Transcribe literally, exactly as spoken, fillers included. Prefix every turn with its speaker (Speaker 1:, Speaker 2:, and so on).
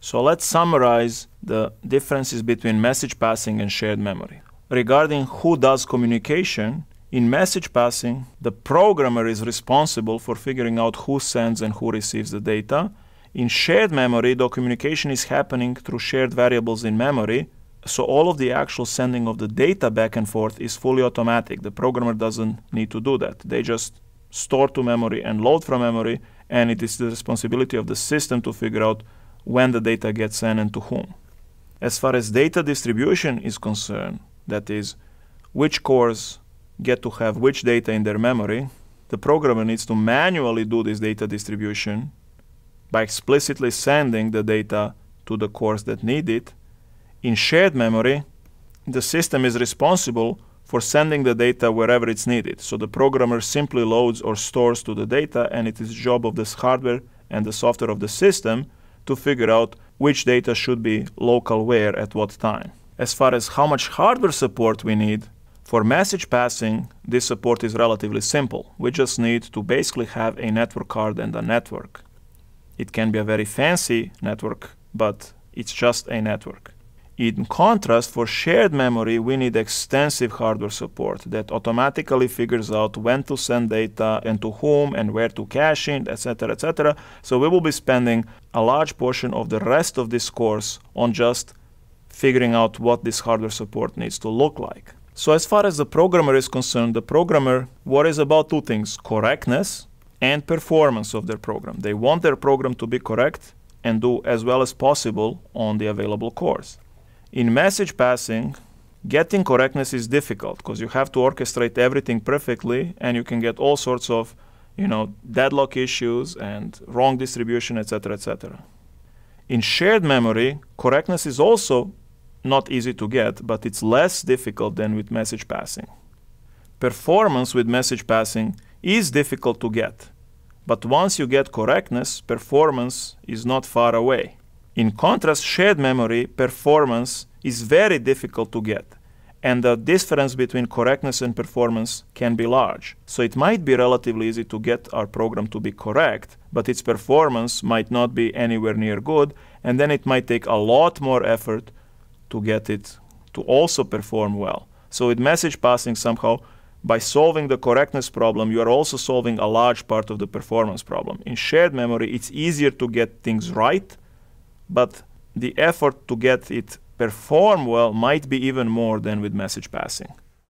Speaker 1: So let's summarize the differences between message passing and shared memory. Regarding who does communication, in message passing, the programmer is responsible for figuring out who sends and who receives the data. In shared memory, the communication is happening through shared variables in memory, so all of the actual sending of the data back and forth is fully automatic. The programmer doesn't need to do that. They just store to memory and load from memory, and it is the responsibility of the system to figure out when the data gets sent and to whom. As far as data distribution is concerned, that is, which cores get to have which data in their memory, the programmer needs to manually do this data distribution by explicitly sending the data to the cores that need it. In shared memory, the system is responsible for sending the data wherever it's needed. So the programmer simply loads or stores to the data, and it is the job of this hardware and the software of the system to figure out which data should be local where at what time. As far as how much hardware support we need, for message passing, this support is relatively simple. We just need to basically have a network card and a network. It can be a very fancy network, but it's just a network. In contrast, for shared memory, we need extensive hardware support that automatically figures out when to send data and to whom and where to cache it, et cetera, et cetera. So we will be spending a large portion of the rest of this course on just figuring out what this hardware support needs to look like. So as far as the programmer is concerned, the programmer worries about two things: correctness and performance of their program. They want their program to be correct and do as well as possible on the available cores. In message passing, getting correctness is difficult because you have to orchestrate everything perfectly, and you can get all sorts of, you know, deadlock issues and wrong distribution, et cetera, et cetera. In shared memory, correctness is also not easy to get, but it's less difficult than with message passing. Performance with message passing is difficult to get, but once you get correctness, performance is not far away. In contrast, shared memory performance is very difficult to get, and the difference between correctness and performance can be large. So it might be relatively easy to get our program to be correct, but its performance might not be anywhere near good, and then it might take a lot more effort to get it to also perform well. So with message passing, somehow, by solving the correctness problem, you are also solving a large part of the performance problem. In shared memory, it's easier to get things right, but the effort to get it perform well might be even more than with message passing.